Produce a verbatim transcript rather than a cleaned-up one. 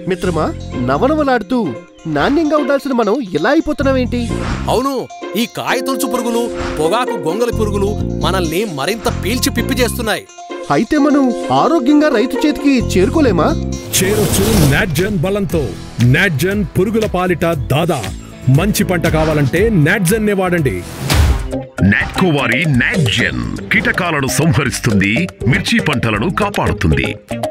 మిత్రమా, నవనవలాడుతూ నాణ్యంగా ఉండాల్సిన మనం ఇలా అయిపోతున్నావేంటి? అవును, ఈ కాయతొలుచు పురుగులు, పొగాకు గొంగలి పురుగులు మనల్ని మరింత పీల్చి పిప్పి చేస్తున్నాయి. అయితే మనం ఆరోగ్యంగా రైతు చేతికి చేరుకోలేమా? చేరొచ్చు నాట్జెన్ బలంతో. నాట్జెన్ పురుగుల పాలిట దాదా. మంచి పంట కావాలంటే నాట్జెన్ నే వాడండి. నాట్కో వారి నాట్జెన్ కీటకాలను సంహరిస్తుంది, మిర్చి పంటలను కాపాడుతుంది.